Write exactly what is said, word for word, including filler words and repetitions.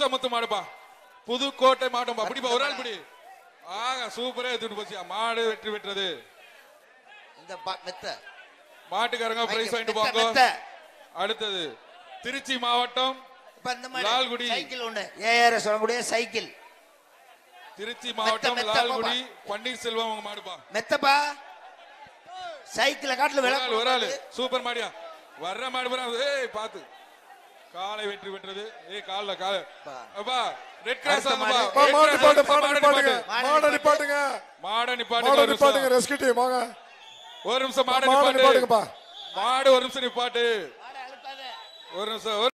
உச்சமுத்து மாடுப்பா, புதுக்கோட்டை மாட்டோம்பா. பிடிப்பா ஒரு ஆள் பிடி. ஆக சூப்பரா எடுத்துட்டு போச்சியா. மாடு வெற்றி பெற்றது. இந்த மெத்த மாட்டுக்காரங்க பிரைஸ் வாங்கிட்டு போங்க. அடுத்தது திருச்சி மாவட்டம் லால்குடி சைக்கிள் ஒண்ணு ஏஆர் சொல்லக்கூடிய சைக்கிள். திருச்சி மாவட்டம் லால்குடி பன்னீர்செல்வம் அவங்க மாடுப்பா. மெத்தப்பா சைக்கிள காட்டுல விலை ஒரு ஆளு சூப்பர் மாடியா. வர்ற மாடு பூரா ஏய் பாத்து காலை வெற்றி பெற்றது. ஏய் கால்ல கால அப்பா ரெட் கிராஸ் ஆகும்பா. மாடு நிப்பாட்டு மாடு நிப்பாட்டுங்க மாடு நிப்பாட்டுங்க மாடு நிப்பாட்டுங்க மாடு நிப்பாட்டுங்க ரெஸ்க்யூ டீம் வாங்க. ஒரு நிமிஷம் மாடு நிப்பாட்டுங்கப்பா. மாடு ஒரு நிமிஷம் நிப்பாட்டு. ஒரு நிமிஷம்